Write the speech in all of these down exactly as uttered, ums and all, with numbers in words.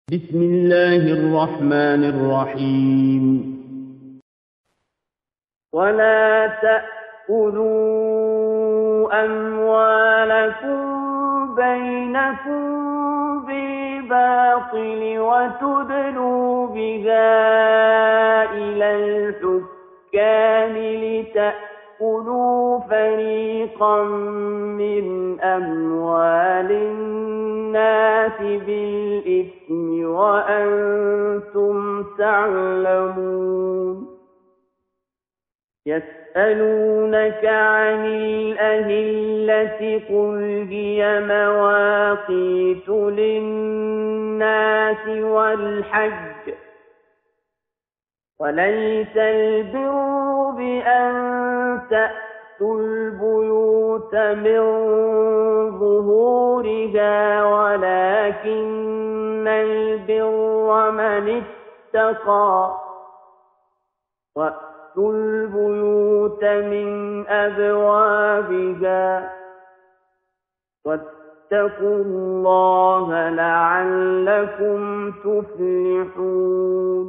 بسم الله الرحمن الرحيم ولا تأكلوا أموالكم بينكم بالباطل وتدلوا بها إلى الحكام لتأكلوا فريقا من أموال الناس بالإثم وأنتم تعلمون يسألونك عن الأهلة قل هي مواقيت للناس والحج وليس البر بأن تأتوا البيوت من ظهورها ولكن البر من اتقى وأتوا البيوت من أبوابها واتقوا الله لعلكم تفلحون.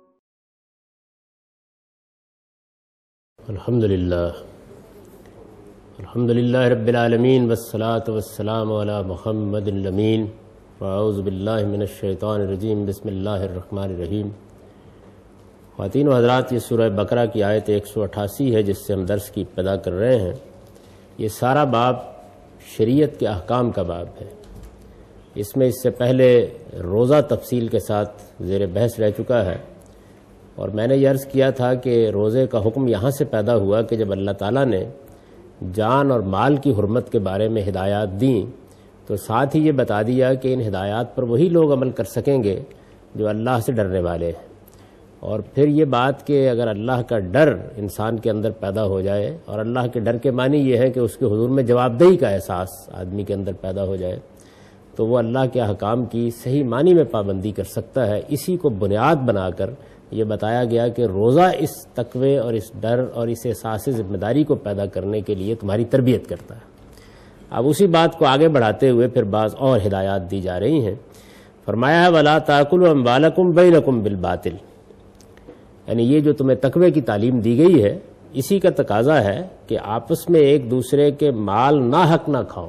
الحمد للہ الحمد للہ رب العالمین والصلاة والسلام علی محمد الامین واعوذ باللہ من الشیطان الرجیم بسم اللہ الرحمن الرحیم. خواتین و حضرات، یہ سورہ بقرہ کی آیت ایک سو اٹھاسی ہے جس سے ہم درس کی ابتدا کر رہے ہیں. یہ سارا باب شریعت کے احکام کا باب ہے. اس میں اس سے پہلے روزہ تفصیل کے ساتھ زیر بحث رہ چکا ہے، اور میں نے یہ عرض کیا تھا کہ روزے کا حکم یہاں سے پیدا ہوا کہ جب اللہ تعالیٰ نے جان اور مال کی حرمت کے بارے میں ہدایات دیں تو ساتھ ہی یہ بتا دیا کہ ان ہدایات پر وہی لوگ عمل کر سکیں گے جو اللہ سے ڈرنے والے ہیں. اور پھر یہ بات کہ اگر اللہ کا ڈر انسان کے اندر پیدا ہو جائے، اور اللہ کے ڈر کے معنی یہ ہے کہ اس کے حضور میں جواب دہی کا احساس آدمی کے اندر پیدا ہو جائے، تو وہ اللہ کے احکام کی صحیح معنی میں پابندی کر سکتا ہے. اسی کو بنیاد بنا کر یہ بتایا گیا کہ روزہ اس تقوی اور اس ڈر اور اس احساس ذمہ داری کو پیدا کرنے کے لیے تمہاری تربیت کرتا ہے. اب اسی بات کو آگے بڑھاتے ہوئے پھر بعض اور ہدایات دی جا رہی ہیں. فرمایا ہے وَلَا تَأْكُلُوا أَمْوَالَكُمْ بَيْنَكُمْ بِالْبَاطِلِ، یعنی یہ جو تمہیں تقوی کی تعلیم دی گئی ہے اسی کا تقاضا ہے کہ آپس میں ایک دوسرے کے مال ناحق نہ کھاؤ.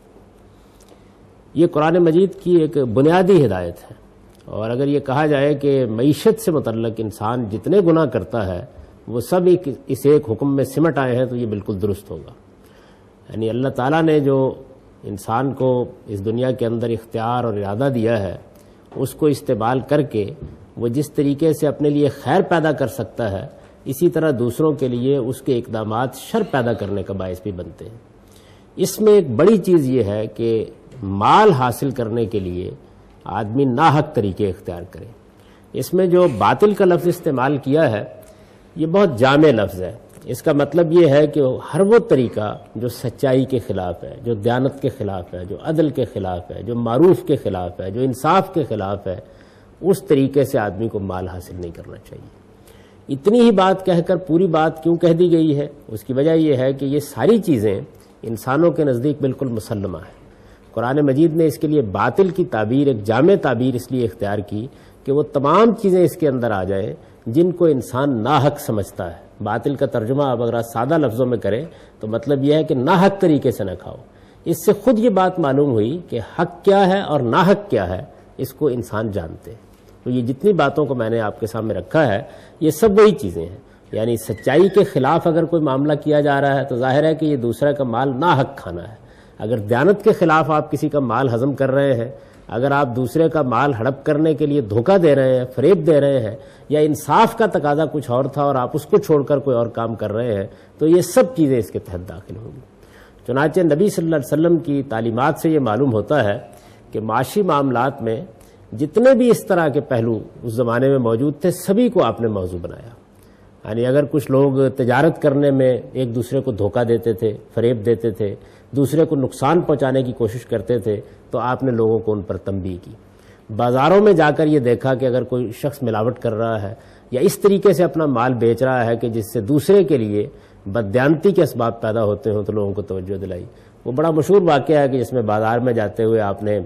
یہ قرآن مجید کی ایک بنیادی ہدایت ہے، اور اگر یہ کہا جائے کہ معیشت سے متعلق انسان جتنے گناہ کرتا ہے وہ سب ایک اس ایک حکم میں سمٹ آئے ہیں تو یہ بالکل درست ہوگا. یعنی اللہ تعالیٰ نے جو انسان کو اس دنیا کے اندر اختیار اور ارادہ دیا ہے اس کو استعمال کر کے وہ جس طریقے سے اپنے لیے خیر پیدا کر سکتا ہے، اسی طرح دوسروں کے لیے اس کے اقدامات شر پیدا کرنے کا باعث بھی بنتے ہیں. اس میں ایک بڑی چیز یہ ہے کہ مال حاصل کرنے کے لیے آدمی ناحق طریقے اختیار کرے. اس میں جو باطل کا لفظ استعمال کیا ہے یہ بہت جامع لفظ ہے. اس کا مطلب یہ ہے کہ ہر وہ طریقہ جو سچائی کے خلاف ہے، جو دیانت کے خلاف ہے، جو عدل کے خلاف ہے، جو معروف کے خلاف ہے، جو انصاف کے خلاف ہے، اس طریقے سے آدمی کو مال حاصل نہیں کرنا چاہیے. اتنی ہی بات کہہ کر پوری بات کیوں کہہ دی گئی ہے؟ اس کی وجہ یہ ہے کہ یہ ساری چیزیں انسانوں کے نزدیک بالکل مسلمہ ہیں. قرآن مجید نے اس کے لیے باطل کی تعبیر ایک جامع تعبیر اس لیے اختیار کی کہ وہ تمام چیزیں اس کے اندر آ جائیں جن کو انسان ناحق سمجھتا ہے. باطل کا ترجمہ اب اگر سادہ لفظوں میں کریں تو مطلب یہ ہے کہ ناحق طریقے سے نہ کھاؤ. اس سے خود یہ بات معلوم ہوئی کہ حق کیا ہے اور ناحق کیا ہے اس کو انسان جانتے ہیں. تو یہ جتنی باتوں کو میں نے آپ کے سامنے رکھا ہے یہ سب وہی چیزیں ہیں. یعنی سچائی کے خلاف اگر کوئی معاملہ کیا جا رہا ہے تو ظاہر ہے کہ یہ دوسرے کا مال ناحق کھانا ہے. اگر دیانت کے خلاف آپ کسی کا مال ہضم کر رہے ہیں، اگر آپ دوسرے کا مال ہڑپ کرنے کے لیے دھوکہ دے رہے ہیں، فریب دے رہے ہیں، یا انصاف کا تقاضا کچھ اور تھا اور آپ اس کو چھوڑ کر کوئی اور کام کر رہے ہیں، تو یہ سب چیزیں اس کے تحت داخل ہوں گی. چنانچہ نبی صلی اللہ علیہ وسلم کی تعلیمات سے یہ معلوم ہوتا ہے کہ معاشی معاملات میں جتنے بھی اس طرح کے پہلو اس زمانے میں موجود تھے سبھی کو آپ نے موضوع بنایا. یعنی اگر کچھ لوگ تجارت کرنے میں ایک دوسرے کو دھوکہ دیتے تھے، فریب دیتے تھے، دوسرے کو نقصان پہنچانے کی کوشش کرتے تھے تو آپ نے لوگوں کو ان پر تنبیہ کی. بازاروں میں جا کر یہ دیکھا کہ اگر کوئی شخص ملاوٹ کر رہا ہے یا اس طریقے سے اپنا مال بیچ رہا ہے کہ جس سے دوسرے کے لیے بددیانتی کے اسباب پیدا ہوتے ہوں تو لوگوں کو توجہ دلائی. وہ بڑا مشہور واقعہ ہے کہ جس میں بازار میں جاتے ہوئے آپ نے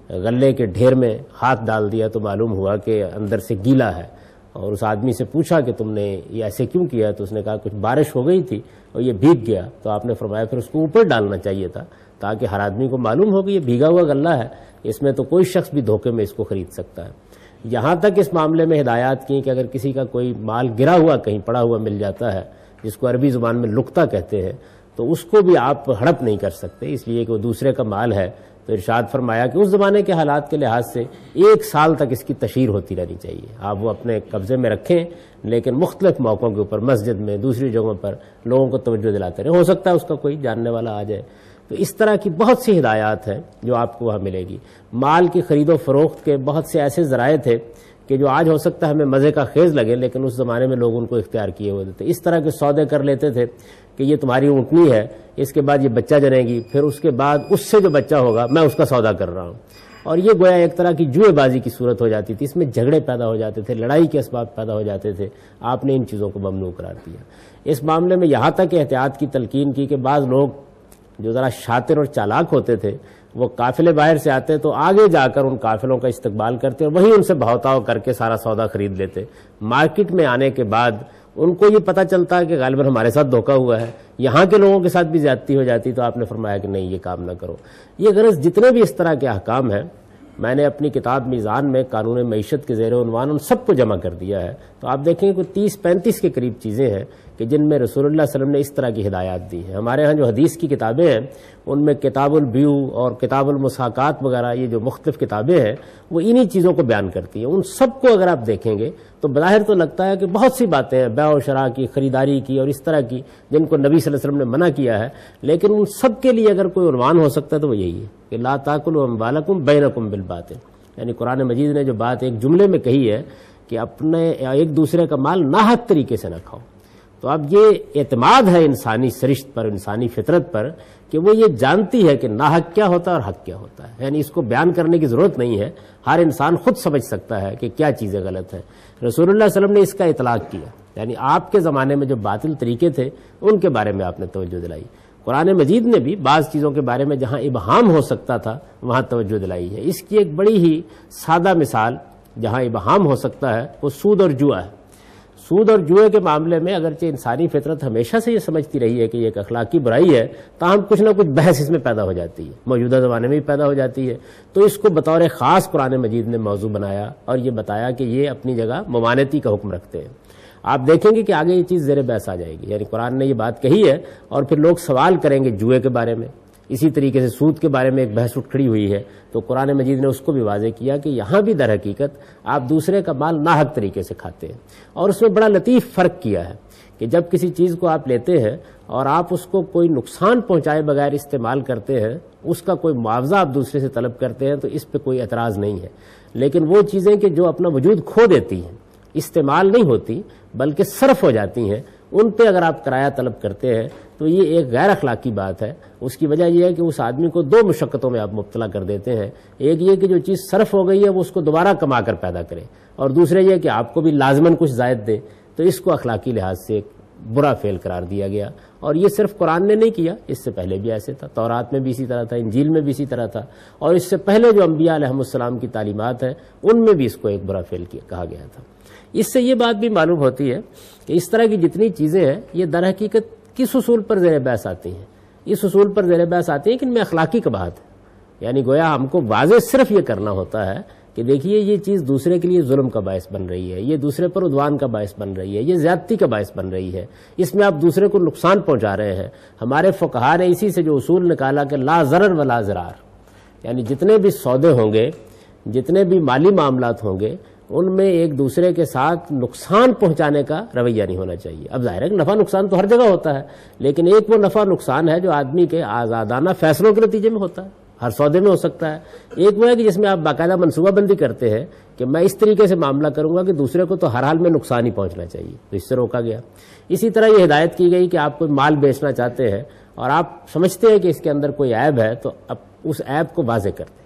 غلے کے ڈھیر میں ہاتھ ڈال دیا تو معلوم ہوا کہ اندر سے گیلا ہے، اور اس آدمی سے پوچھا کہ تم نے یہ ایسے کیوں کیا؟ تو اس نے کہا کچھ بارش ہو گئی تھی اور یہ بھیگ گیا۔ تو آپ نے فرمایا پھر اس کو اوپر ڈالنا چاہیے تھا تاکہ ہر آدمی کو معلوم ہو کہ یہ بھیگا ہوا غلہ ہے، اس میں تو کوئی شخص بھی دھوکے میں اس کو خرید سکتا ہے۔ یہاں تک اس معاملے میں ہدایات کی کہ اگر کسی کا کوئی مال گرا ہوا کہیں پڑا ہوا مل جاتا ہے، جس کو عربی زبان میں لقطہ کہتے ہیں، تو اس کو بھی آپ ہڑپ نہیں کر سکتے، اس لیے کہ وہ دوسرے کا مال ہے۔ تو ارشاد فرمایا کہ اس زمانے کے حالات کے لحاظ سے ایک سال تک اس کی تشہیر ہوتی رہنی چاہیے، آپ وہ اپنے قبضے میں رکھیں، لیکن مختلف موقعوں کے اوپر مسجد میں دوسری جگہوں پر لوگوں کو توجہ دلاتے رہیں، ہو سکتا ہے اس کا کوئی جاننے والا آ جائے۔ تو اس طرح کی بہت سی ہدایات ہیں جو آپ کو وہاں ملے گی۔ مال کی خرید و فروخت کے بہت سے ایسے ذرائع تھے کہ جو آج ہو سکتا ہے ہمیں مزے کا خیز لگے، لیکن اس زمانے میں لوگ ان کو اختیار کیے ہوئے تھے۔ اس طرح کے سودے کر لیتے تھے کہ یہ تمہاری اونٹنی ہے، اس کے بعد یہ بچہ جنے گی، پھر اس کے بعد اس سے جو بچہ ہوگا میں اس کا سودا کر رہا ہوں، اور یہ گویا ایک طرح کی جوئے بازی کی صورت ہو جاتی تھی، اس میں جھگڑے پیدا ہو جاتے تھے، لڑائی کے اسباب پیدا ہو جاتے تھے۔ آپ نے ان چیزوں کو ممنوع قرار دیا۔ اس معاملے میں یہاں تک احتیاط کی تلقین کی کہ بعض لوگ جو ذرا شاطر اور چالاک ہوتے تھے وہ قافلے باہر سے آتے تو آگے جا کر ان قافلوں کا استقبال کرتے اور وہیں ان سے بہتاؤ کر کے سارا سودا خرید لیتے۔ مارکیٹ میں آنے کے بعد ان کو یہ پتہ چلتا کہ غالباً ہمارے ساتھ دھوکہ ہوا ہے، یہاں کے لوگوں کے ساتھ بھی زیادتی ہو جاتی، تو آپ نے فرمایا کہ نہیں یہ کام نہ کرو۔ یہ غرض جتنے بھی اس طرح کے احکام ہیں میں نے اپنی کتاب میزان میں قانون معیشت کے زیر عنوان ان سب کو جمع کر دیا ہے، تو آپ دیکھیں کہ تیس پینتیس کے قریب چیزیں ہیں کہ جن میں رسول اللہ صلی اللہ علیہ وسلم نے اس طرح کی ہدایات دی ہیں۔ ہمارے ہاں جو حدیث کی کتابیں ہیں ان میں کتاب البیع اور کتاب المساقات وغیرہ یہ جو مختلف کتابیں ہیں وہ انہی چیزوں کو بیان کرتی ہیں۔ ان سب کو اگر آپ دیکھیں گے تو بظاہر تو لگتا ہے کہ بہت سی باتیں ہیں بیع و شراء کی، خریداری کی اور اس طرح کی جن کو نبی صلی اللہ علیہ وسلم نے منع کیا ہے، لیکن ان سب کے لیے اگر کوئی عنوان ہو سکتا ہے تو وہ یہی ہے کہ لا تاکلوا اموالکم بینکم بالباطل، یعنی قرآن مجید نے جو بات ایک جملے میں کہی ہے کہ اپنے ایک دوسرے کا مال ناحق طریقے سے نہ کھاؤ۔ تو اب یہ اعتماد ہے انسانی سرشت پر، انسانی فطرت پر، کہ وہ یہ جانتی ہے کہ ناحق کیا ہوتا ہے اور حق کیا ہوتا ہے، یعنی اس کو بیان کرنے کی ضرورت نہیں ہے، ہر انسان خود سمجھ سکتا ہے کہ کیا چیزیں غلط ہیں۔ رسول اللہ صلی اللہ علیہ وسلم نے اس کا اطلاق کیا، یعنی آپ کے زمانے میں جو باطل طریقے تھے ان کے بارے میں آپ نے توجہ دلائی۔ قرآن مجید نے بھی بعض چیزوں کے بارے میں جہاں ابہام ہو سکتا تھا وہاں توجہ دلائی ہے۔ اس کی ایک بڑی ہی سادہ مثال جہاں ابہام ہو سکتا ہے وہ سود اور جوا ہے۔ سود اور جوئے کے معاملے میں اگرچہ انسانی فطرت ہمیشہ سے یہ سمجھتی رہی ہے کہ یہ ایک اخلاقی برائی ہے، تاہم کچھ نہ کچھ بحث اس میں پیدا ہو جاتی ہے، موجودہ زمانے میں بھی پیدا ہو جاتی ہے، تو اس کو بطور خاص قرآن مجید نے موضوع بنایا اور یہ بتایا کہ یہ اپنی جگہ ممانعتی کا حکم رکھتے ہیں۔ آپ دیکھیں گے کہ آگے یہ چیز زیر بحث آ جائے گی، یعنی قرآن نے یہ بات کہی ہے اور پھر لوگ سوال کریں گے جوئے کے بارے میں، اسی طریقے سے سود کے بارے میں ایک بحث اٹھ کھڑی ہوئی ہے، تو قرآن مجید نے اس کو بھی واضح کیا کہ یہاں بھی در حقیقت آپ دوسرے کا مال ناحق طریقے سے کھاتے ہیں، اور اس میں بڑا لطیف فرق کیا ہے کہ جب کسی چیز کو آپ لیتے ہیں اور آپ اس کو کوئی نقصان پہنچائے بغیر استعمال کرتے ہیں، اس کا کوئی معاوضہ آپ دوسرے سے طلب کرتے ہیں تو اس پہ کوئی اعتراض نہیں ہے، لیکن وہ چیزیں کہ جو اپنا وجود کھو دیتی ہیں، استعمال نہیں ہوتی بلکہ صرف ہو جاتی ہیں، ان پہ اگر آپ کرایہ طلب کرتے ہیں تو یہ ایک غیر اخلاقی بات ہے۔ اس کی وجہ یہ ہے کہ اس آدمی کو دو مشقتوں میں آپ مبتلا کر دیتے ہیں، ایک یہ کہ جو چیز صرف ہو گئی ہے وہ اس کو دوبارہ کما کر پیدا کرے، اور دوسرے یہ کہ آپ کو بھی لازماً کچھ زائد دے، تو اس کو اخلاقی لحاظ سے ایک برا فعل قرار دیا گیا۔ اور یہ صرف قرآن نے نہیں کیا، اس سے پہلے بھی ایسے تھا، تورات میں بھی اسی طرح تھا، انجیل میں بھی اسی طرح تھا، اور اس سے پہلے جو انبیاء علیہ السلام کی تعلیمات ہیں ان میں بھی اس کو ایک برا فعل کہا گیا تھا۔ اس سے یہ بات بھی معلوم ہوتی ہے کہ اس طرح کی جتنی چیزیں ہیں یہ در حقیقت کس اصول پر زیر بحث آتی ہیں؟ اس اصول پر زیر بحث آتی ہیں کہ ان میں اخلاقی قباحت ہے، یعنی گویا ہم کو واضح صرف یہ کرنا ہوتا ہے کہ دیکھیے یہ چیز دوسرے کے لیے ظلم کا باعث بن رہی ہے، یہ دوسرے پر عدوان کا باعث بن رہی ہے، یہ زیادتی کا باعث بن رہی ہے، اس میں آپ دوسرے کو نقصان پہنچا رہے ہیں۔ ہمارے فقہا نے اسی سے جو اصول نکالا کہ لا ضرر ولا ضرار، یعنی جتنے بھی سودے ہوں گے، جتنے بھی مالی معاملات ہوں گے، ان میں ایک دوسرے کے ساتھ نقصان پہنچانے کا رویہ نہیں ہونا چاہیے۔ اب ظاہر ہے کہ نفع نقصان تو ہر جگہ ہوتا ہے، لیکن ایک وہ نفع نقصان ہے جو آدمی کے آزادانہ فیصلوں کے نتیجے میں ہوتا ہے، ہر سودے میں ہو سکتا ہے۔ ایک وہ ہے کہ جس میں آپ باقاعدہ منصوبہ بندی کرتے ہیں کہ میں اس طریقے سے معاملہ کروں گا کہ دوسرے کو تو ہر حال میں نقصان ہی پہنچنا چاہیے، تو اس سے روکا گیا۔ اسی طرح یہ ہدایت کی گئی کہ آپ کوئی مال بیچنا چاہتے ہیں اور آپ سمجھتے ہیں کہ اس کے اندر کوئی عیب ہے، تو اب اس عیب کو واضح کر دیں،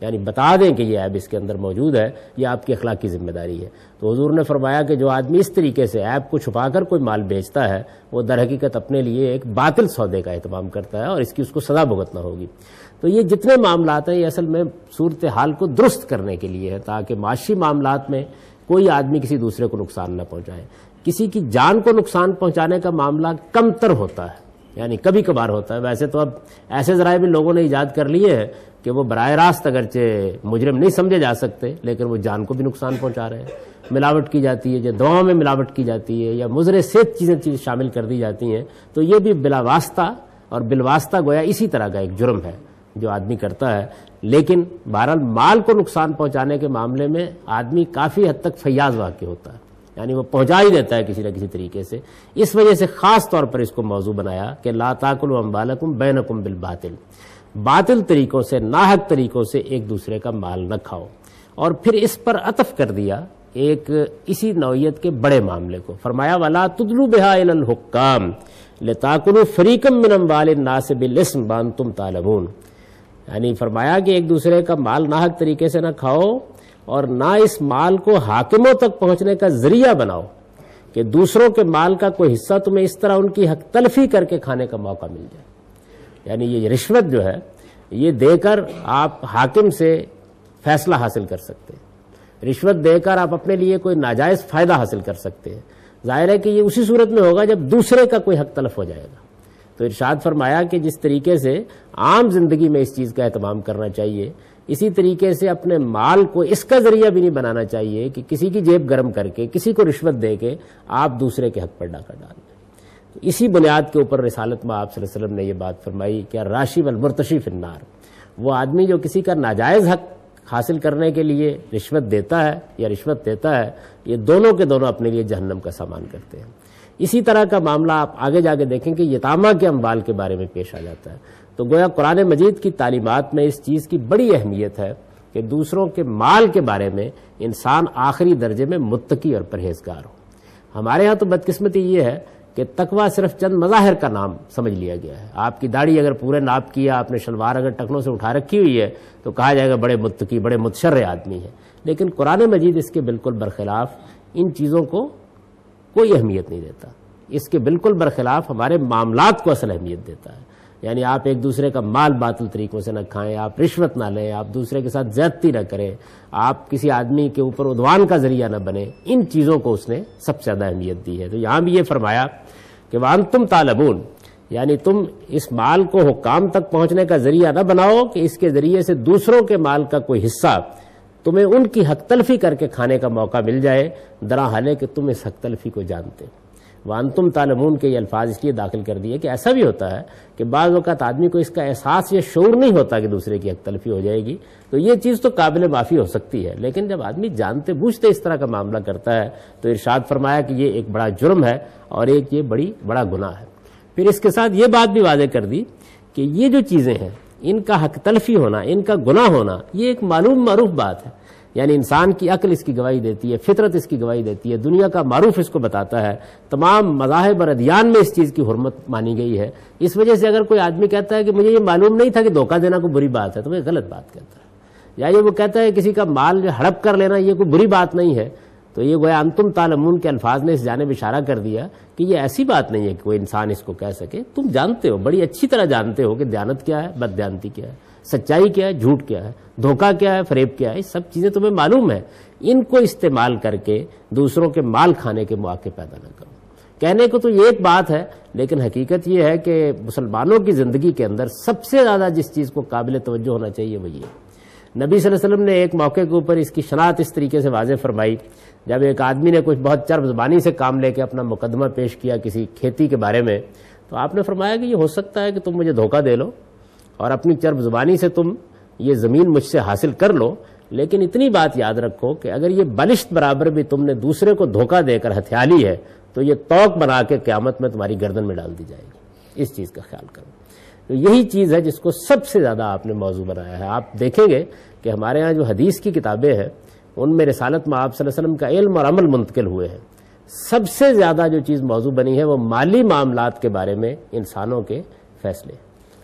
یعنی بتا دیں کہ یہ عیب اس کے اندر موجود ہے، یہ آپ کی اخلاق کی ذمہ داری ہے۔ تو حضور نے فرمایا کہ جو آدمی اس طریقے سے عیب کو چھپا کر کوئی مال بیچتا ہے وہ در حقیقت اپنے لیے ایک باطل سودے کا اہتمام کرتا ہے اور اس کی اس کو سزا بھگتنا ہوگی۔ تو یہ جتنے معاملات ہیں یہ اصل میں صورتحال کو درست کرنے کے لیے ہے، تاکہ معاشی معاملات میں کوئی آدمی کسی دوسرے کو نقصان نہ پہنچائے۔ کسی کی جان کو نقصان پہنچانے کا معاملہ کم تر ہوتا ہے، یعنی کبھی کبھار ہوتا ہے۔ ویسے تو اب ایسے ذرائع بھی لوگوں نے ایجاد کر لیے ہیں کہ وہ براہ راست اگرچہ مجرم نہیں سمجھے جا سکتے لیکن وہ جان کو بھی نقصان پہنچا رہے ہیں۔ ملاوٹ کی جاتی ہے، جو دواؤں میں ملاوٹ کی جاتی ہے یا مضر صحت چیزیں چیز شامل کر دی جاتی ہیں، تو یہ بھی بلا واسطہ اور بالواسطہ گویا اسی طرح کا ایک جرم ہے جو آدمی کرتا ہے۔ لیکن بہرحال مال کو نقصان پہنچانے کے معاملے میں آدمی کافی حد تک فیاض واقع ہوتا ہے، یعنی وہ پہنچا ہی دیتا ہے کسی نہ کسی طریقے سے۔ اس وجہ سے خاص طور پر اس کو موضوع بنایا کہ لا تاکلوا اموالکم بینکم بالباطل، باطل طریقوں سے، ناحق طریقوں سے ایک دوسرے کا مال نہ کھاؤ۔ اور پھر اس پر عطف کر دیا ایک اسی نوعیت کے بڑے معاملے کو، فرمایا ولا تدلوا بها الى الحکام لتاکلوا فریقا من اموال الناس بالاسم وانتم تعلمون، یعنی فرمایا کہ ایک دوسرے کا مال ناحق طریقے سے نہ کھاؤ اور نہ اس مال کو حاکموں تک پہنچنے کا ذریعہ بناؤ کہ دوسروں کے مال کا کوئی حصہ تمہیں اس طرح ان کی حق تلفی کر کے کھانے کا موقع مل جائے۔ یعنی یہ رشوت جو ہے یہ دے کر آپ حاکم سے فیصلہ حاصل کر سکتے ہیں، رشوت دے کر آپ اپنے لیے کوئی ناجائز فائدہ حاصل کر سکتے ہیں۔ ظاہر ہے کہ یہ اسی صورت میں ہوگا جب دوسرے کا کوئی حق تلف ہو جائے گا۔ تو ارشاد فرمایا کہ جس طریقے سے عام زندگی میں اس چیز کا اہتمام کرنا چاہیے، اسی طریقے سے اپنے مال کو اس کا ذریعہ بھی نہیں بنانا چاہیے کہ کسی کی جیب گرم کر کے، کسی کو رشوت دے کے آپ دوسرے کے حق پر ڈاکہ ڈال دیں۔ تو اسی بنیاد کے اوپر رسالت میں آپ صلی اللہ علیہ وسلم نے یہ بات فرمائی کہ الراشی والمرتشی فی النار، وہ آدمی جو کسی کا ناجائز حق حاصل کرنے کے لیے رشوت دیتا ہے یا رشوت دیتا ہے، یہ دونوں کے دونوں اپنے لیے جہنم کا سامان کرتے ہیں۔ اسی طرح کا معاملہ آپ آگے جا کے دیکھیں کہ یتامہ کے اموال کے بارے میں پیش آ جاتا ہے۔ تو گویا قرآن مجید کی تعلیمات میں اس چیز کی بڑی اہمیت ہے کہ دوسروں کے مال کے بارے میں انسان آخری درجے میں متقی اور پرہیزگار ہو۔ ہمارے ہاں تو بدقسمتی یہ ہے کہ تقویٰ صرف چند مظاہر کا نام سمجھ لیا گیا ہے۔ آپ کی داڑھی اگر پورے ناپ کی ہے، آپ نے شلوار اگر ٹکنوں سے اٹھا رکھی ہوئی ہے تو کہا جائے گا بڑے متقی، بڑے متشرع آدمی ہے۔ لیکن قرآن مجید اس کے بالکل برخلاف ان چیزوں کو کوئی اہمیت نہیں دیتا، اس کے بالکل برخلاف ہمارے معاملات کو اصل اہمیت دیتا ہے۔ یعنی آپ ایک دوسرے کا مال باطل طریقوں سے نہ کھائیں، آپ رشوت نہ لیں، آپ دوسرے کے ساتھ زیادتی نہ کریں، آپ کسی آدمی کے اوپر عدوان کا ذریعہ نہ بنیں، ان چیزوں کو اس نے سب سے زیادہ اہمیت دی ہے۔ تو یہاں بھی یہ فرمایا کہ وانتم تعلمون، یعنی تم اس مال کو حکام تک پہنچنے کا ذریعہ نہ بناؤ کہ اس کے ذریعے سے دوسروں کے مال کا کوئی حصہ تمہیں ان کی حق تلفی کر کے کھانے کا موقع مل جائے، درا حالے کہ تم اس حق تلفی کو جانتے۔ وانتم تعلمون کے یہ الفاظ اس لیے داخل کر دیے کہ ایسا بھی ہوتا ہے کہ بعض اوقات آدمی کو اس کا احساس یا شعور نہیں ہوتا کہ دوسرے کی حق تلفی ہو جائے گی، تو یہ چیز تو قابل معافی ہو سکتی ہے، لیکن جب آدمی جانتے بوجھتے اس طرح کا معاملہ کرتا ہے تو ارشاد فرمایا کہ یہ ایک بڑا جرم ہے اور ایک یہ بڑی بڑا گناہ ہے۔ پھر اس کے ساتھ یہ بات بھی واضح کر دی کہ یہ جو چیزیں ہیں ان کا حق تلفی ہونا، ان کا گناہ ہونا، یہ ایک معلوم معروف بات ہے، یعنی انسان کی عقل اس کی گواہی دیتی ہے، فطرت اس کی گواہی دیتی ہے، دنیا کا معروف اس کو بتاتا ہے، تمام مذاہب اور ادیان میں اس چیز کی حرمت مانی گئی ہے۔ اس وجہ سے اگر کوئی آدمی کہتا ہے کہ مجھے یہ معلوم نہیں تھا کہ دھوکہ دینا کوئی بری بات ہے تو وہ غلط بات کہتا ہے، یا یہ وہ کہتا ہے کسی کا مال جو ہڑپ کر لینا یہ کوئی بری بات نہیں ہے، تو یہ گویا انتم تعلمون کے الفاظ نے اس جانب اشارہ کر دیا کہ یہ ایسی بات نہیں ہے کہ کوئی انسان اس کو کہہ سکے۔ تم جانتے ہو، بڑی اچھی طرح جانتے ہو کہ دیانت کیا ہے، بد دیانتی کیا ہے، سچائی کیا ہے، جھوٹ کیا ہے، دھوکہ کیا ہے، فریب کیا ہے، یہ سب چیزیں تمہیں معلوم ہے۔ ان کو استعمال کر کے دوسروں کے مال کھانے کے مواقع پیدا نہ کرو۔ کہنے کو تو یہ ایک بات ہے، لیکن حقیقت یہ ہے کہ مسلمانوں کی زندگی کے اندر سب سے زیادہ جس چیز کو قابل توجہ ہونا چاہیے وہ یہ ہے۔ نبی صلی اللہ علیہ وسلم نے ایک موقع کے اوپر اس کی شناخت اس طریقے سے واضح فرمائی، جب ایک آدمی نے کچھ بہت چرب زبانی سے کام لے کے اپنا مقدمہ پیش کیا کسی کھیتی کے بارے میں، تو آپ نے فرمایا کہ یہ ہو سکتا ہے کہ تم مجھے دھوکہ دے لو اور اپنی چرب زبانی سے تم یہ زمین مجھ سے حاصل کر لو، لیکن اتنی بات یاد رکھو کہ اگر یہ بلشت برابر بھی تم نے دوسرے کو دھوکہ دے کر ہتھیا لی ہے تو یہ توق بنا کے قیامت میں تمہاری گردن میں ڈال دی جائے گی۔ اس چیز کا خیال کرو۔ تو یہی چیز ہے جس کو سب سے زیادہ آپ نے موضوع بنایا ہے۔ آپ دیکھیں گے کہ ہمارے ہاں جو حدیث کی کتابیں ہیں ان میں رسالت میں آپ صلی اللہ علیہ وسلم کا علم اور عمل منتقل ہوئے ہیں، سب سے زیادہ جو چیز موضوع بنی ہے وہ مالی معاملات کے بارے میں انسانوں کے فیصلے،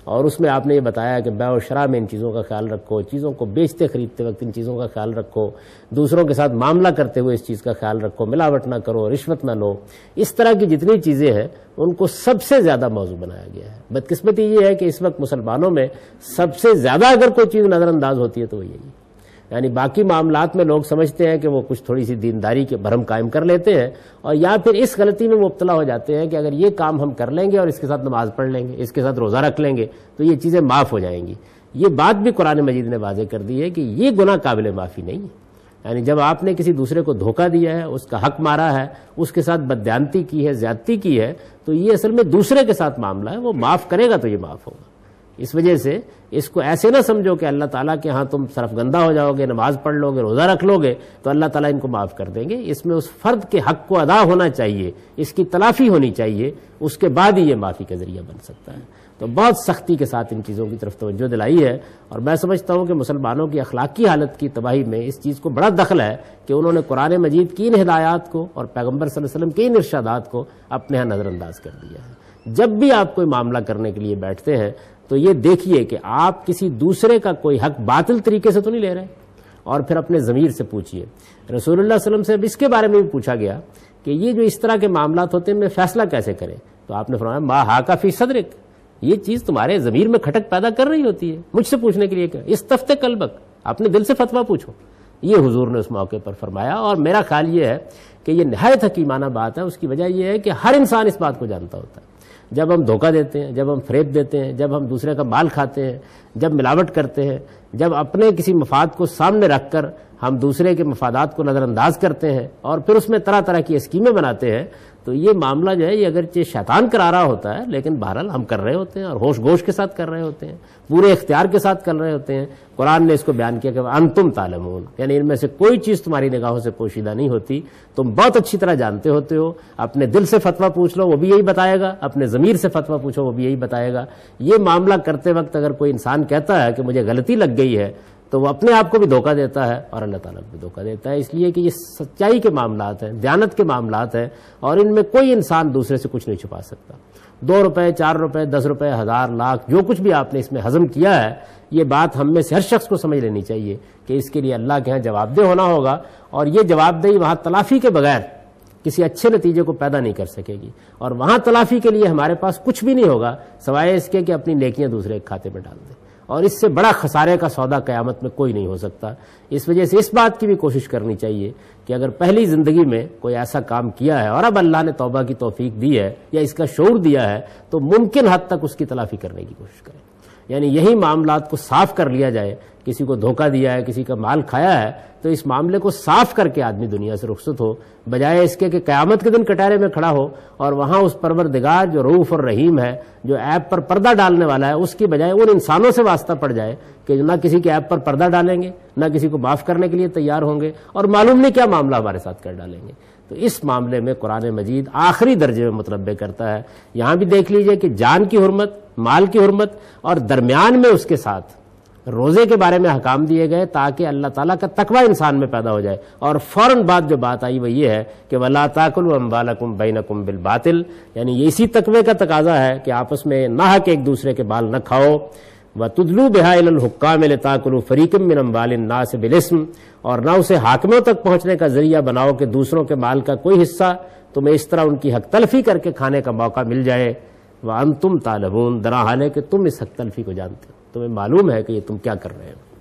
اور اس میں آپ نے یہ بتایا کہ بیع و شراء میں ان چیزوں کا خیال رکھو، چیزوں کو بیچتے خریدتے وقت ان چیزوں کا خیال رکھو، دوسروں کے ساتھ معاملہ کرتے ہوئے اس چیز کا خیال رکھو، ملاوٹ نہ کرو، رشوت نہ لو، اس طرح کی جتنی چیزیں ہیں ان کو سب سے زیادہ موضوع بنایا گیا ہے۔ بدقسمتی یہ ہے کہ اس وقت مسلمانوں میں سب سے زیادہ اگر کوئی چیز نظر انداز ہوتی ہے تو وہ یہی، یعنی باقی معاملات میں لوگ سمجھتے ہیں کہ وہ کچھ تھوڑی سی دینداری کے بھرم قائم کر لیتے ہیں، اور یا پھر اس غلطی میں مبتلا ہو جاتے ہیں کہ اگر یہ کام ہم کر لیں گے اور اس کے ساتھ نماز پڑھ لیں گے، اس کے ساتھ روزہ رکھ لیں گے تو یہ چیزیں معاف ہو جائیں گی۔ یہ بات بھی قرآن مجید نے واضح کر دی ہے کہ یہ گناہ قابل معافی نہیں ہے۔ یعنی جب آپ نے کسی دوسرے کو دھوکہ دیا ہے، اس کا حق مارا ہے، اس کے ساتھ بددیانتی کی ہے، زیادتی کی ہے، تو یہ اصل میں دوسرے کے ساتھ معاملہ ہے، وہ معاف کرے گا تو یہ معاف ہوگا۔ اس وجہ سے اس کو ایسے نہ سمجھو کہ اللہ تعالیٰ کے ہاں تم صرف گندہ ہو جاؤ گے، نماز پڑھ لو گے، روزہ رکھ لو گے تو اللہ تعالیٰ ان کو معاف کر دیں گے۔ اس میں اس فرد کے حق کو ادا ہونا چاہیے، اس کی تلافی ہونی چاہیے، اس کے بعد ہی یہ معافی کا ذریعہ بن سکتا ہے۔ تو بہت سختی کے ساتھ ان چیزوں کی طرف توجہ دلائی ہے، اور میں سمجھتا ہوں کہ مسلمانوں کی اخلاقی حالت کی تباہی میں اس چیز کو بڑا دخل ہے کہ انہوں نے قرآن مجید کی ان ہدایات کو اور پیغمبر صلی اللہ علیہ وسلم کے ان ارشادات کو اپنے ہاں نظر انداز کر دیا ہے۔ جب بھی آپ کوئی معاملہ کرنے کے لیے بیٹھتے ہیں تو یہ دیکھیے کہ آپ کسی دوسرے کا کوئی حق باطل طریقے سے تو نہیں لے رہے، اور پھر اپنے ضمیر سے پوچھیے۔ رسول اللہ صلی اللہ علیہ وسلم سے اب اس کے بارے میں بھی پوچھا گیا کہ یہ جو اس طرح کے معاملات ہوتے ہیں میں فیصلہ کیسے کریں، تو آپ نے فرمایا ما ہاکا فی صدرک، یہ چیز تمہارے ضمیر میں کھٹک پیدا کر رہی ہوتی ہے، مجھ سے پوچھنے کے لیے کہ استفتِ قلبک، اپنے دل سے فتویٰ پوچھو۔ یہ حضور نے اس موقع پر فرمایا، اور میرا خیال یہ ہے کہ یہ نہایت حکیمانہ بات ہے۔ اس کی وجہ یہ ہے کہ ہر انسان اس بات کو جانتا ہوتا ہے، جب ہم دھوکہ دیتے ہیں، جب ہم فریب دیتے ہیں، جب ہم دوسرے کا مال کھاتے ہیں، جب ملاوٹ کرتے ہیں، جب اپنے کسی مفاد کو سامنے رکھ کر ہم دوسرے کے مفادات کو نظر انداز کرتے ہیں اور پھر اس میں طرح طرح کی اسکیمیں بناتے ہیں، تو یہ معاملہ جو ہے یہ اگرچہ شیطان کرا رہا ہوتا ہے لیکن بہرحال ہم کر رہے ہوتے ہیں، اور ہوش گوش کے ساتھ کر رہے ہوتے ہیں، پورے اختیار کے ساتھ کر رہے ہوتے ہیں۔ قرآن نے اس کو بیان کیا کہ انتم تعلمون، یعنی ان میں سے کوئی چیز تمہاری نگاہوں سے پوشیدہ نہیں ہوتی، تم بہت اچھی طرح جانتے ہوتے ہو۔ اپنے دل سے فتویٰ پوچھ لو وہ بھی یہی بتائے گا، اپنے ضمیر سے فتویٰ پوچھو وہ بھی یہی بتائے گا۔ یہ معاملہ کرتے وقت اگر کوئی انسان کہتا ہے کہ مجھے غلطی لگ گئی ہے تو وہ اپنے آپ کو بھی دھوکہ دیتا ہے اور اللہ تعالیٰ کو بھی دھوکہ دیتا ہے، اس لیے کہ یہ سچائی کے معاملات ہیں، دیانت کے معاملات ہیں، اور ان میں کوئی انسان دوسرے سے کچھ نہیں چھپا سکتا۔ دو روپے، چار روپے، دس روپے، ہزار، لاکھ، جو کچھ بھی آپ نے اس میں ہضم کیا ہے، یہ بات ہم میں سے ہر شخص کو سمجھ لینی چاہیے کہ اس کے لیے اللہ کے ہاں جواب دہ ہونا ہوگا، اور یہ جواب دہی وہاں تلافی کے بغیر کسی اچھے نتیجے کو پیدا نہیں کر سکے گی، اور وہاں تلافی کے لیے ہمارے پاس کچھ بھی نہیں ہوگا سوائے اس کے کہ اپنی نیکیاں دوسرے کے کھاتے میں ڈال دیں، اور اس سے بڑا خسارے کا سودا قیامت میں کوئی نہیں ہو سکتا۔ اس وجہ سے اس بات کی بھی کوشش کرنی چاہیے کہ اگر پہلی زندگی میں کوئی ایسا کام کیا ہے اور اب اللہ نے توبہ کی توفیق دی ہے یا اس کا شعور دیا ہے تو ممکن حد تک اس کی تلافی کرنے کی کوشش کریں، یعنی یہی معاملات کو صاف کر لیا جائے۔ کسی کو دھوکہ دیا ہے، کسی کا مال کھایا ہے، تو اس معاملے کو صاف کر کے آدمی دنیا سے رخصت ہو، بجائے اس کے کہ قیامت کے دن کٹہرے میں کھڑا ہو اور وہاں اس پروردگار جو رؤوف اور رحیم ہے، جو عیب پر پردہ ڈالنے والا ہے، اس کی بجائے ان انسانوں سے واسطہ پڑ جائے کہ نہ کسی کے عیب پر پردہ ڈالیں گے، نہ کسی کو معاف کرنے کے لیے تیار ہوں گے، اور معلوم نہیں کیا معاملہ ہمارے ساتھ کر ڈالیں گے۔ تو اس معاملے میں قرآن مجید آخری درجے میں متنبع کرتا ہے۔ یہاں بھی دیکھ لیجئے کہ جان کی حرمت، مال کی حرمت، اور درمیان میں اس کے ساتھ روزے کے بارے میں حکام دیے گئے تاکہ اللہ تعالیٰ کا تقوی انسان میں پیدا ہو جائے، اور فوراً بعد جو بات آئی وہ یہ ہے کہ وَلَا تَأْكُلُوا أَمْوَالَكُمْ بَيْنَكُمْ بِالْبَاطِلِ، یعنی یہ اسی تقوی کا تقاضا ہے کہ آپس میں ناحق ایک دوسرے کے بال نہ کھاؤ۔ وَتُدْلُوا بِهَا إِلَى الْحُكَّامِ لِتَأْكُلُوا فَرِيقًا مِّنْ أَمْوَالِ النَّاسِ بِالْإِثْمِ، اور نہ اسے حاکموں تک پہنچنے کا ذریعہ بناؤ کہ دوسروں کے مال کا کوئی حصہ تمہیں اس طرح ان کی حق تلفی کر کے کھانے کا موقع مل جائے۔ وَأَنْتُمْ تَعْلَمُونَ، درا حال ہے کہ تم اس حق تلفی کو جانتے ہو، تمہیں معلوم ہے کہ یہ تم کیا کر رہے ہو۔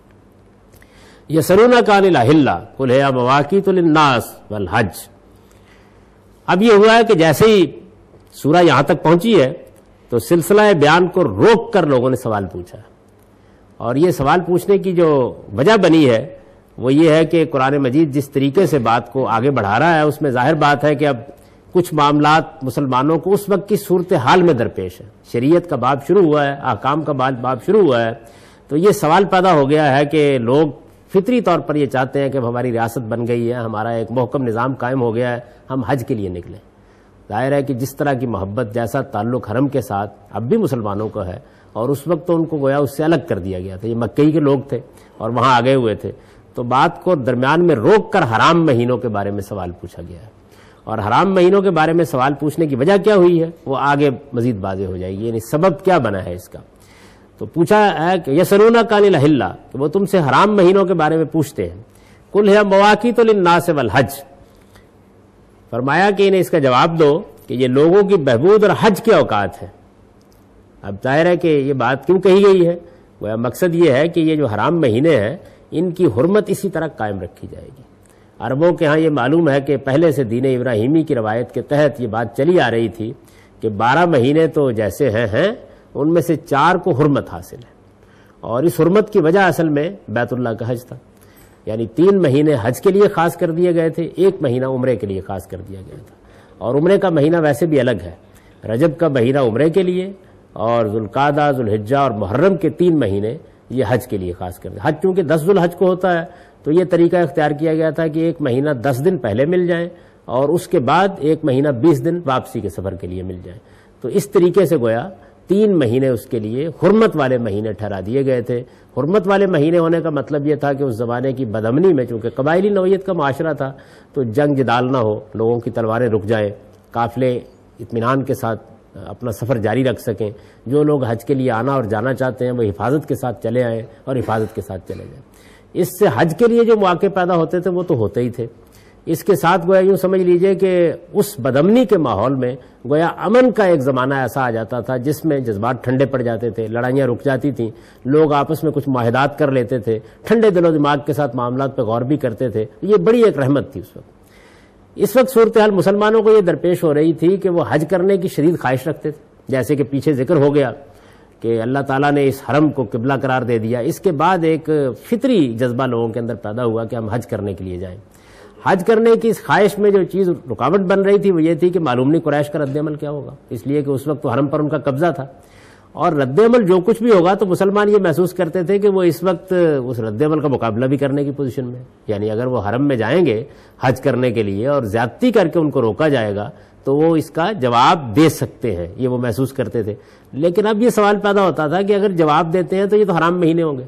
یسألونک عن الأہلہ قل ہی مواقیت للناس والحج۔ اب یہ ہوا ہے کہ جیسے ہی سورہ یہاں تک پہنچی ہے تو سلسلہ بیان کو روک کر لوگوں نے سوال پوچھا، اور یہ سوال پوچھنے کی جو وجہ بنی ہے وہ یہ ہے کہ قرآن مجید جس طریقے سے بات کو آگے بڑھا رہا ہے اس میں ظاہر بات ہے کہ اب کچھ معاملات مسلمانوں کو اس وقت کی صورتحال میں درپیش ہے۔ شریعت کا باب شروع ہوا ہے، احکام کا باب شروع ہوا ہے، تو یہ سوال پیدا ہو گیا ہے کہ لوگ فطری طور پر یہ چاہتے ہیں کہ ہماری ریاست بن گئی ہے، ہمارا ایک محکم نظام قائم ہو گیا ہے، ہم حج کے لیے نکلیں۔ ظاہر ہے کہ جس طرح کی محبت، جیسا تعلق حرم کے ساتھ اب بھی مسلمانوں کا ہے، اور اس وقت تو ان کو گویا اس سے الگ کر دیا گیا تھا، یہ مکئی کے لوگ تھے اور وہاں آگے ہوئے تھے، تو بات کو درمیان میں روک کر حرام مہینوں کے بارے میں سوال پوچھا گیا ہے، اور حرام مہینوں کے بارے میں سوال پوچھنے کی وجہ کیا ہوئی ہے وہ آگے مزید واضح ہو جائے گی، یعنی سبب کیا بنا ہے اس کا۔ تو پوچھا ہے کہ یسألونک عن الأحلہ، کہ وہ تم سے حرام مہینوں کے بارے میں پوچھتے ہیں، قل ہی مواقیت للناس والحج، فرمایا کہ انہیں اس کا جواب دو کہ یہ لوگوں کی بہبود اور حج کے اوقات ہیں۔ اب ظاہر ہے کہ یہ بات کیوں کہی گئی ہے، وہ مقصد یہ ہے کہ یہ جو حرام مہینے ہیں ان کی حرمت اسی طرح قائم رکھی جائے گی۔ عربوں کے ہاں یہ معلوم ہے کہ پہلے سے دین ابراہیمی کی روایت کے تحت یہ بات چلی آ رہی تھی کہ بارہ مہینے تو جیسے ہیں ہیں ان میں سے چار کو حرمت حاصل ہے، اور اس حرمت کی وجہ اصل میں بیت اللہ کا حج تھا، یعنی تین مہینے حج کے لیے خاص کر دیے گئے تھے، ایک مہینہ عمرے کے لیے خاص کر دیا گیا تھا، اور عمرے کا مہینہ ویسے بھی الگ ہے، رجب کا مہینہ عمرے کے لیے، اور ذوالقعدہ، ذوالحجہ اور محرم کے تین مہینے یہ حج کے لیے خاص کر دیا۔ حج چونکہ دس ذوالحج کو ہوتا ہے تو یہ طریقہ اختیار کیا گیا تھا کہ ایک مہینہ دس دن پہلے مل جائیں اور اس کے بعد ایک مہینہ بیس دن واپسی کے سفر کے لیے مل جائیں، تو اس طریقے سے گویا تین مہینے اس کے لیے حرمت والے مہینے ٹھہرا دیے گئے تھے۔ حرمت والے مہینے ہونے کا مطلب یہ تھا کہ اس زمانے کی بدامنی میں، چونکہ قبائلی نوعیت کا معاشرہ تھا، تو جنگ جدال نہ ہو، لوگوں کی تلواریں رک جائیں، قافلے اطمینان کے ساتھ اپنا سفر جاری رکھ سکیں، جو لوگ حج کے لیے آنا اور جانا چاہتے ہیں وہ حفاظت کے ساتھ چلے آئیں اور حفاظت کے ساتھ چلے جائیں۔ اس سے حج کے لیے جو مواقع پیدا ہوتے تھے وہ تو ہوتے ہی تھے، اس کے ساتھ گویا یوں سمجھ لیجئے کہ اس بدامنی کے ماحول میں گویا امن کا ایک زمانہ ایسا آ جاتا تھا جس میں جذبات ٹھنڈے پڑ جاتے تھے، لڑائیاں رک جاتی تھیں، لوگ آپس میں کچھ معاہدات کر لیتے تھے، ٹھنڈے دل و دماغ کے ساتھ معاملات پہ غور بھی کرتے تھے۔ یہ بڑی ایک رحمت تھی اس وقت۔ اس وقت صورتحال مسلمانوں کو یہ درپیش ہو رہی تھی کہ وہ حج کرنے کی شدید خواہش رکھتے تھے، جیسے کہ پیچھے ذکر ہو گیا کہ اللہ تعالیٰ نے اس حرم کو قبلہ قرار دے دیا، اس کے بعد ایک فطری جذبہ لوگوں کے اندر پیدا ہوا کہ ہم حج کرنے کے لیے جائیں۔ حج کرنے کی اس خواہش میں جو چیز رکاوٹ بن رہی تھی وہ یہ تھی کہ معلوم نہیں قریش کا رد عمل کیا ہوگا، اس لیے کہ اس وقت تو حرم پر ان کا قبضہ تھا، اور رد عمل جو کچھ بھی ہوگا تو مسلمان یہ محسوس کرتے تھے کہ وہ اس وقت اس رد عمل کا مقابلہ بھی کرنے کی پوزیشن میں، یعنی اگر وہ حرم میں جائیں گے حج کرنے کے لیے اور زیادتی کر کے ان کو روکا جائے گا تو وہ اس کا جواب دے سکتے ہیں، یہ وہ محسوس کرتے تھے۔ لیکن اب یہ سوال پیدا ہوتا تھا کہ اگر جواب دیتے ہیں تو یہ تو حرام مہینے ہوں گے،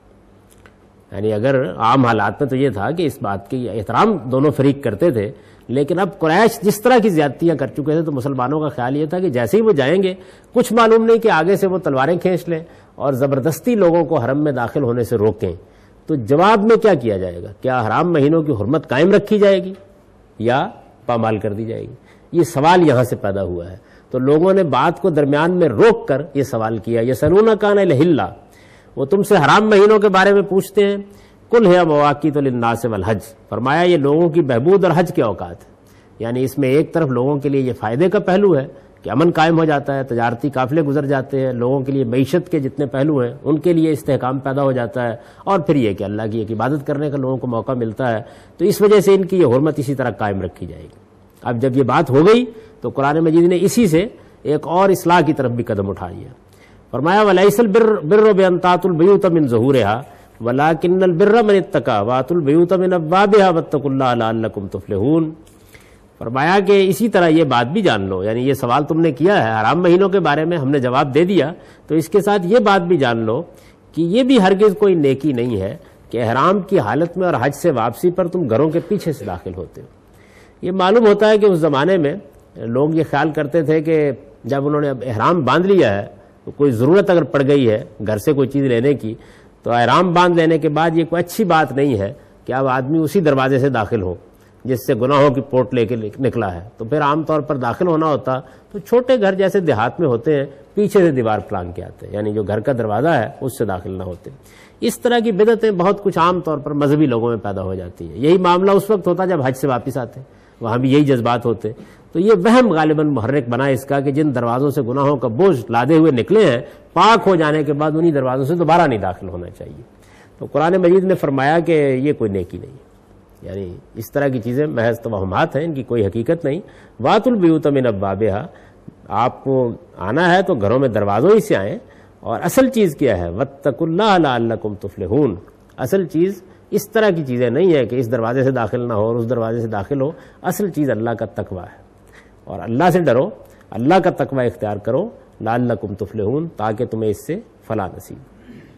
یعنی اگر عام حالات میں تو یہ تھا کہ اس بات کی احترام دونوں فریق کرتے تھے، لیکن اب قریش جس طرح کی زیادتیاں کر چکے تھے تو مسلمانوں کا خیال یہ تھا کہ جیسے ہی وہ جائیں گے کچھ معلوم نہیں کہ آگے سے وہ تلواریں کھینچ لیں اور زبردستی لوگوں کو حرم میں داخل ہونے سے روکیں، تو جواب میں کیا کیا جائے گا؟ کیا حرام مہینوں کی حرمت قائم رکھی جائے گی یا پامال کر دی جائے گی؟ یہ سوال یہاں سے پیدا ہوا ہے، تو لوگوں نے بات کو درمیان میں روک کر یہ سوال کیا، یسألونک عن الأحلہ، وہ تم سے حرام مہینوں کے بارے میں پوچھتے ہیں، قل ہی مواقیت للناس والحج، فرمایا یہ لوگوں کی بہبود اور حج کے اوقات ہیں، یعنی اس میں ایک طرف لوگوں کے لیے یہ فائدے کا پہلو ہے کہ امن قائم ہو جاتا ہے، تجارتی قافلے گزر جاتے ہیں، لوگوں کے لیے معیشت کے جتنے پہلو ہیں ان کے لیے استحکام پیدا ہو جاتا ہے، اور پھر یہ کہ اللہ کی ایک عبادت کرنے کا لوگوں کو موقع ملتا ہے، تو اس وجہ سے ان کی یہ حرمت اسی طرح قائم رکھی جائے گی۔ اب جب یہ بات ہو گئی تو قرآن مجید نے اسی سے ایک اور اصلاح کی طرف بھی قدم اٹھا لیا، فرمایا وَلَيْسَ الْبِرُّ بِأَن تَأْتُوا الْبُيُوتَ مِن ظُهُورِهَا وَلَكِنَّ الْبِرَّ مَنِ اتَّقَىٰ وَآتُوا الْبُيُوتَ مِنْ أَبْوَابِهَا وَاتَّقُوا اللَّهَ لَعَلَّكُمْ تُفْلِحُونَ، فرمایا کہ اسی طرح یہ بات بھی جان لو، یعنی یہ سوال تم نے کیا ہے حرام مہینوں کے بارے میں، ہم نے جواب دے دیا، تو اس کے ساتھ یہ بات بھی جان لو کہ یہ بھی ہرگز کوئی نیکی نہیں ہے کہ احرام کی حالت میں اور حج سے واپسی پر تم گھروں کے پیچھے سے داخل ہوتے ہو۔ یہ معلوم ہوتا ہے کہ اس زمانے میں لوگ یہ خیال کرتے تھے کہ جب انہوں نے اب احرام باندھ لیا ہے تو کوئی ضرورت اگر پڑ گئی ہے گھر سے کوئی چیز لینے کی تو احرام باندھ لینے کے بعد یہ کوئی اچھی بات نہیں ہے کہ اب آدمی اسی دروازے سے داخل ہو جس سے گناہوں کی پوٹ لے کے نکلا ہے، تو پھر عام طور پر داخل ہونا ہوتا تو چھوٹے گھر جیسے دیہات میں ہوتے ہیں پیچھے سے دیوار پلان کے آتے ہیں، یعنی جو گھر کا دروازہ ہے اس سے داخل نہ ہوتے۔ اس طرح کی بدعتیں بہت کچھ عام طور پر مذہبی لوگوں میں پیدا ہو جاتی ہیں۔ یہی معاملہ اس وقت ہوتا جب حج سے واپس آتے، وہاں بھی یہی جذبات ہوتے، تو یہ وہم غالباً محرک بنا اس کا کہ جن دروازوں سے گناہوں کا بوجھ لادے ہوئے نکلے ہیں پاک ہو جانے کے بعد انہی دروازوں سے دوبارہ نہیں داخل ہونا چاہیے۔ تو قرآن مجید نے فرمایا کہ یہ کوئی نیکی نہیں، یعنی اس طرح کی چیزیں محض توہمات ہیں، ان کی کوئی حقیقت نہیں۔ وَآتُوا الْبُيُوتَ مِنْ أَبْوَابِهَا، آپ کو آنا ہے تو گھروں میں دروازوں ہی سے آئیں، اور اصل چیز کیا ہے؟ وَاتَّقُوا اللَّهَ لَعَلَّكُمْ تُفْلِحُونَ، اصل چیز اس طرح کی چیزیں نہیں ہے کہ اس دروازے سے داخل نہ ہو اور اس دروازے سے داخل ہو، اصل چیز اللہ کا تقوی ہے، اور اللہ سے ڈرو، اللہ کا تقوی اختیار کرو، لعلکم تفلحون، تاکہ تمہیں اس سے فلاح نصیب۔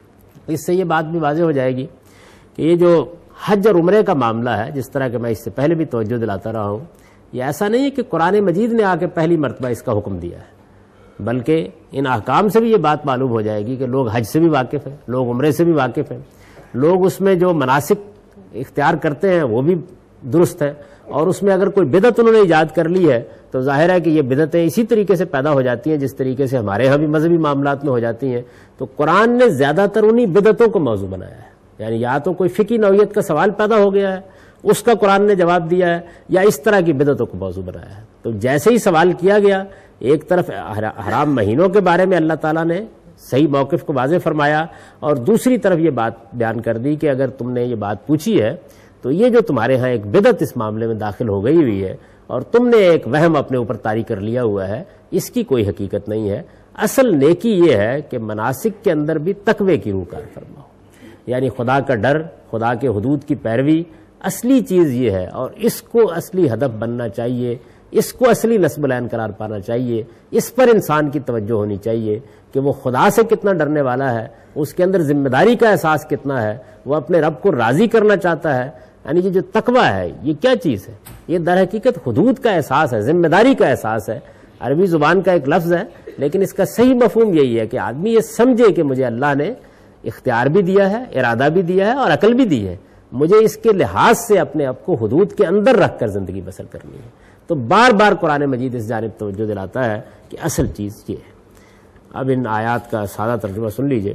اس سے یہ بات بھی واضح ہو جائے گی کہ یہ جو حج اور عمرے کا معاملہ ہے، جس طرح کہ میں اس سے پہلے بھی توجہ دلاتا رہا ہوں، یہ ایسا نہیں ہے کہ قرآن مجید نے آ کے پہلی مرتبہ اس کا حکم دیا ہے، بلکہ ان احکام سے بھی یہ بات معلوم ہو جائے گی کہ لوگ حج سے بھی واقف ہیں، لوگ عمرے سے بھی واقف ہیں، لوگ اس میں جو مناسک اختیار کرتے ہیں وہ بھی درست ہے، اور اس میں اگر کوئی بدعت انہوں نے ایجاد کر لی ہے تو ظاہر ہے کہ یہ بدعتیں اسی طریقے سے پیدا ہو جاتی ہیں جس طریقے سے ہمارے ہاں بھی مذہبی معاملات میں ہو جاتی ہیں۔ تو قرآن نے زیادہ تر انہی بدعتوں کو موضوع بنایا ہے، یعنی یا تو کوئی فقہی نوعیت کا سوال پیدا ہو گیا ہے اس کا قرآن نے جواب دیا ہے، یا اس طرح کی بدعتوں کو موضوع بنایا ہے۔ تو جیسے ہی سوال کیا گیا، ایک طرف حرام مہینوں کے بارے میں اللہ تعالیٰ نے صحیح موقف کو واضح فرمایا، اور دوسری طرف یہ بات بیان کر دی کہ اگر تم نے یہ بات پوچھی ہے تو یہ جو تمہارے ہاں ایک بدعت اس معاملے میں داخل ہو گئی ہوئی ہے اور تم نے ایک وہم اپنے اوپر طاری کر لیا ہوا ہے، اس کی کوئی حقیقت نہیں ہے۔ اصل نیکی یہ ہے کہ مناسک کے اندر بھی تقوی کی روح کار فرماؤ، یعنی خدا کا ڈر، خدا کے حدود کی پیروی اصلی چیز یہ ہے، اور اس کو اصلی ہدف بننا چاہیے، اس کو اصلی نصب العین قرار پانا چاہیے، اس پر انسان کی توجہ ہونی چاہیے کہ وہ خدا سے کتنا ڈرنے والا ہے، اس کے اندر ذمہ داری کا احساس کتنا ہے، وہ اپنے رب کو راضی کرنا چاہتا ہے۔ یعنی یہ جو تقوی ہے یہ کیا چیز ہے؟ یہ در حقیقت حدود کا احساس ہے، ذمہ داری کا احساس ہے۔ عربی زبان کا ایک لفظ ہے لیکن اس کا صحیح مفہوم یہی ہے کہ آدمی یہ سمجھے کہ مجھے اللہ نے اختیار بھی دیا ہے، ارادہ بھی دیا ہے اور عقل بھی دی ہے، مجھے اس کے لحاظ سے اپنے آپ کو حدود کے اندر رکھ کر زندگی بسر کرنی ہے۔ تو بار بار قرآن مجید اس جانب توجہ دلاتا ہے کہ اصل چیز یہ ہے۔ اب ان آیات کا سادہ ترجمہ سن لیجئے۔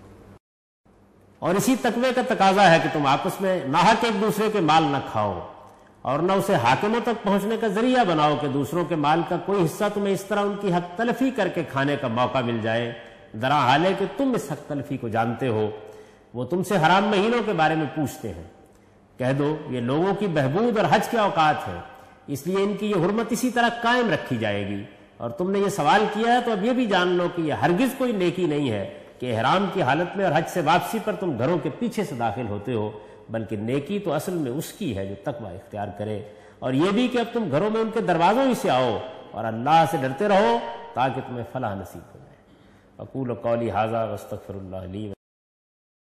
اور اسی تقوی کا تقاضا ہے کہ تم آپس میں ناحق ایک دوسرے کے مال نہ کھاؤ، اور نہ اسے حاکموں تک پہنچنے کا ذریعہ بناؤ کہ دوسروں کے مال کا کوئی حصہ تمہیں اس طرح ان کی حق تلفی کر کے کھانے کا موقع مل جائے، درا حال ہے کہ تم اس حق تلفی کو جانتے ہو۔ وہ تم سے حرام مہینوں کے بارے میں پوچھتے ہیں، کہہ دو یہ لوگوں کی بہبود اور حج کے اوقات ہیں، اس لیے ان کی یہ حرمت اسی طرح قائم رکھی جائے گی۔ اور تم نے یہ سوال کیا ہے تو اب یہ بھی جان لو کہ یہ ہرگز کوئی نیکی نہیں ہے کہ احرام کی حالت میں اور حج سے واپسی پر تم گھروں کے پیچھے سے داخل ہوتے ہو، بلکہ نیکی تو اصل میں اس کی ہے جو تقوی اختیار کرے۔ اور یہ بھی کہ اب تم گھروں میں ان کے دروازوں ہی سے آؤ اور اللہ سے ڈرتے رہو تاکہ تمہیں فلاح نصیب ہو جائے۔ اقول قولی ھذا واستغفر اللہ لی